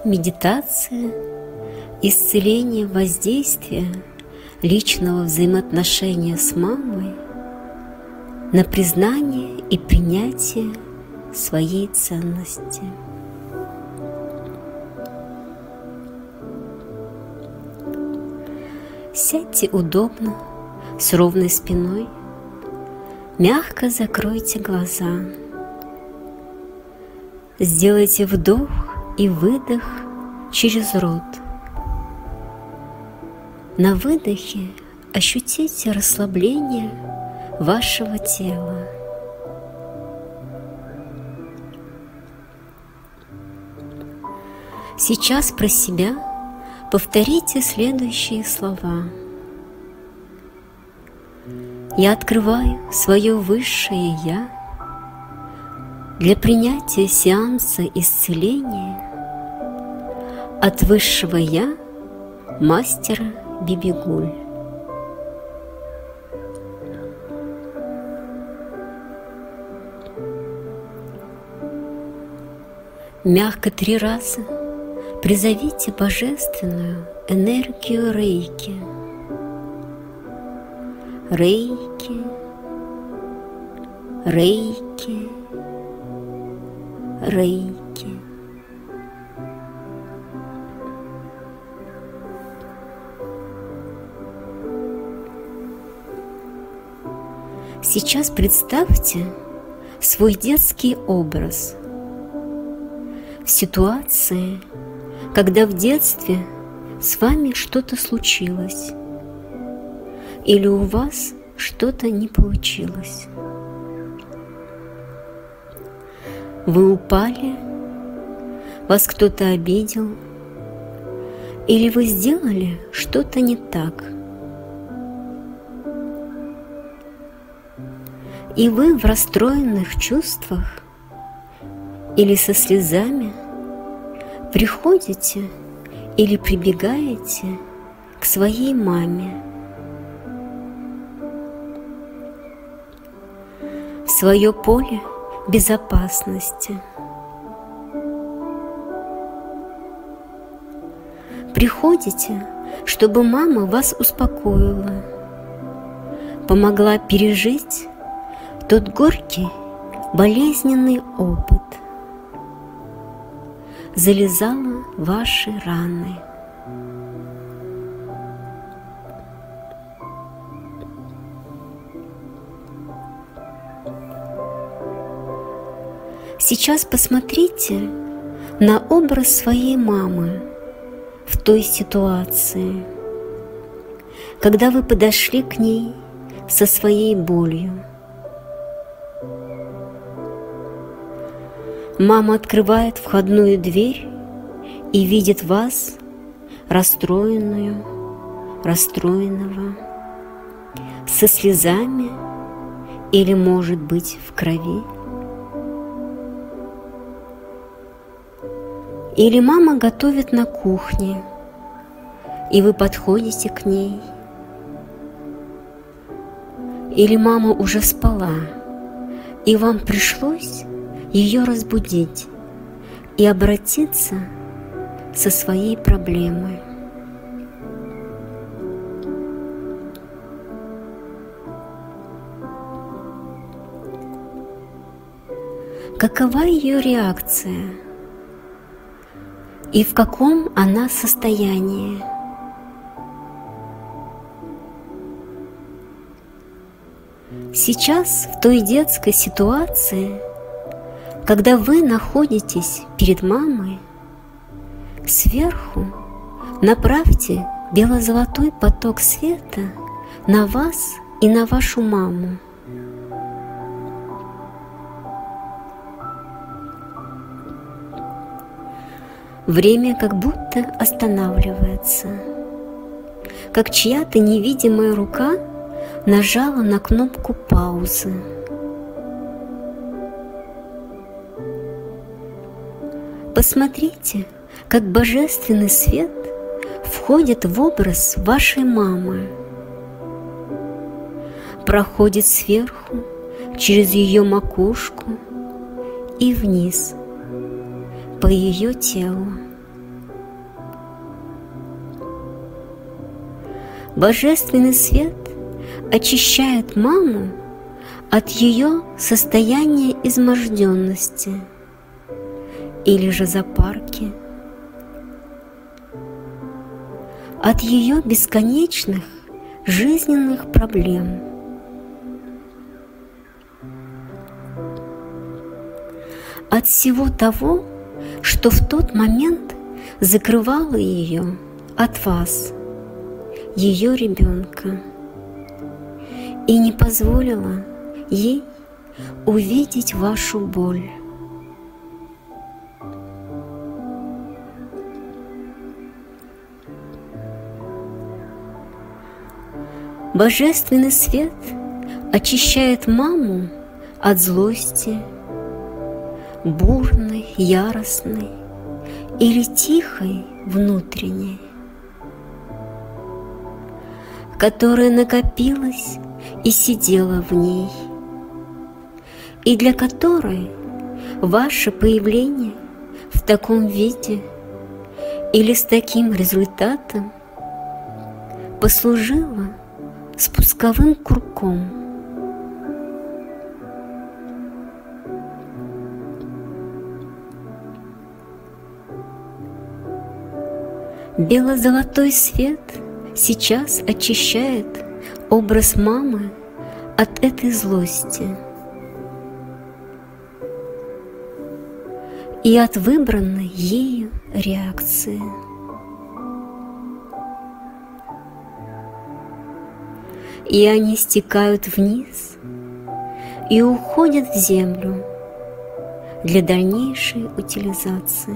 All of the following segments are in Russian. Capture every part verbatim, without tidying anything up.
Медитация, исцеление воздействия личного взаимоотношения с мамой на признание и принятие своей ценности. Сядьте удобно, с ровной спиной, мягко закройте глаза. Сделайте вдох и выдох через рот. На выдохе ощутите расслабление вашего тела. Сейчас про себя повторите следующие слова. Я открываю свое высшее Я для принятия сеанса исцеления от высшего Я, мастера Бибигуль. Мягко три раза призовите божественную энергию рейки. Рейки, рейки, рейки. Сейчас представьте свой детский образ в ситуации, когда в детстве с вами что-то случилось или у вас что-то не получилось. Вы упали, вас кто-то обидел, или вы сделали что-то не так. И вы в расстроенных чувствах или со слезами приходите или прибегаете к своей маме, в свое поле безопасности. Приходите, чтобы мама вас успокоила, помогла пережить тот горький, болезненный опыт, залезала в ваши раны. Сейчас посмотрите на образ своей мамы в той ситуации, когда вы подошли к ней со своей болью. Мама открывает входную дверь и видит вас, расстроенную, расстроенного, со слезами или, может быть, в крови. Или мама готовит на кухне, и вы подходите к ней. Или мама уже спала, и вам пришлось ее разбудить и обратиться со своей проблемой. Какова ее реакция? И в каком она состоянии? Сейчас в той детской ситуации, когда вы находитесь перед мамой, сверху направьте бело-золотой поток света на вас и на вашу маму. Время как будто останавливается, как чья-то невидимая рука нажала на кнопку паузы. Посмотрите, как божественный свет входит в образ вашей мамы, проходит сверху, через ее макушку и вниз по ее телу. Божественный свет очищает маму от ее состояния изможденности или же запарки, от ее бесконечных жизненных проблем. От всего того, что в тот момент закрывало ее от вас, ее ребенка, и не позволило ей увидеть вашу боль. Божественный свет очищает маму от злости, бурной, яростной или тихой внутренней, которая накопилась и сидела в ней, и для которой ваше появление в таком виде или с таким результатом послужило спусковым курком. Бело-золотой свет сейчас очищает образ мамы от этой злости и от выбранной ею реакции. И они стекают вниз и уходят в землю для дальнейшей утилизации.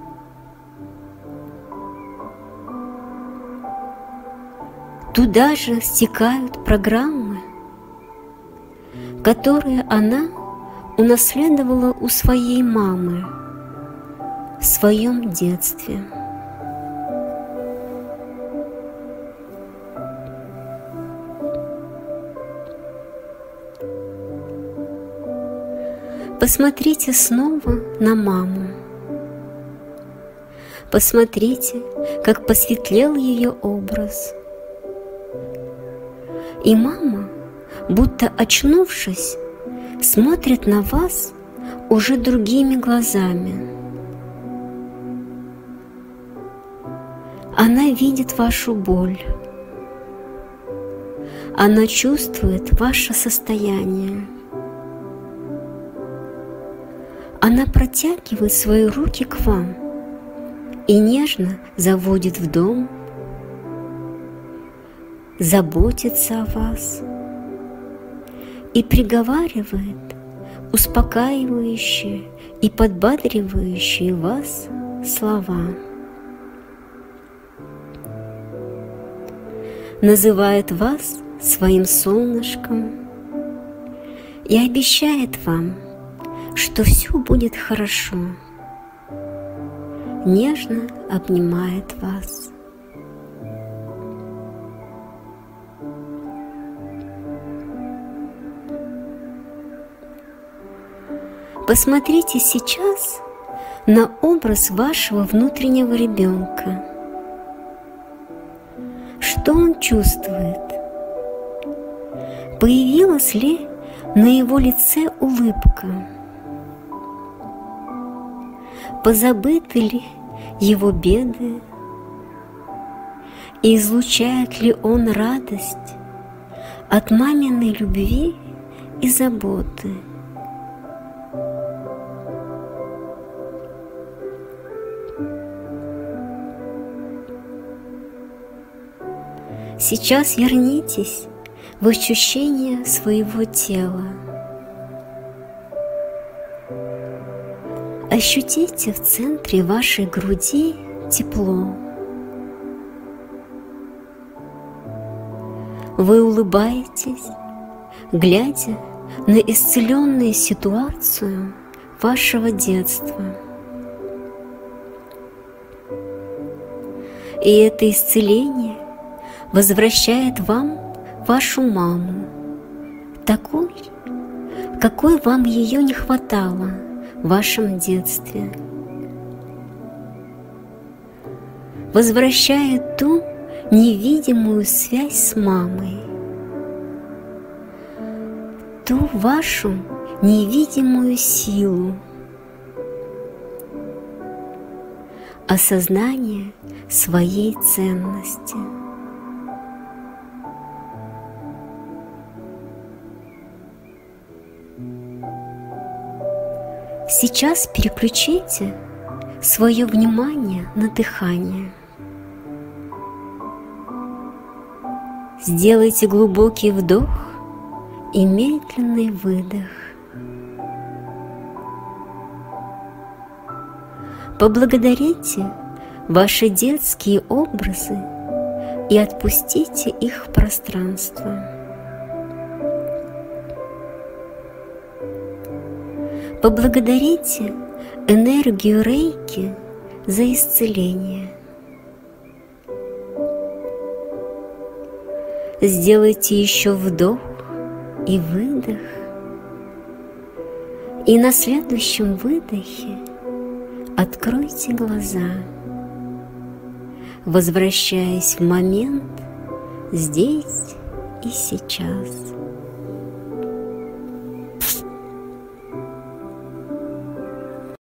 Туда же стекают программы, которые она унаследовала у своей мамы в своем детстве. Посмотрите снова на маму. Посмотрите, как посветлел ее образ. И мама, будто очнувшись, смотрит на вас уже другими глазами. Она видит вашу боль. Она чувствует ваше состояние. Она протягивает свои руки к вам и нежно заводит в дом, заботится о вас и приговаривает успокаивающие и подбадривающие вас слова. Называет вас своим солнышком и обещает вам, что все будет хорошо. Нежно обнимает вас. Посмотрите сейчас на образ вашего внутреннего ребенка. Что он чувствует? Появилась ли на его лице улыбка? Позабыты ли его беды? И излучает ли он радость от маминой любви и заботы? Сейчас вернитесь в ощущение своего тела. Ощутите в центре вашей груди тепло. Вы улыбаетесь, глядя на исцеленную ситуацию вашего детства. И это исцеление возвращает вам вашу маму, такой, какой вам ее не хватало в вашем детстве. Возвращает ту невидимую связь с мамой, ту вашу невидимую силу, осознание своей ценности. Сейчас переключите свое внимание на дыхание. Сделайте глубокий вдох и медленный выдох. Поблагодарите ваши детские образы и отпустите их в пространство. Поблагодарите энергию рейки за исцеление. Сделайте еще вдох и выдох. И на следующем выдохе откройте глаза, возвращаясь в момент здесь и сейчас.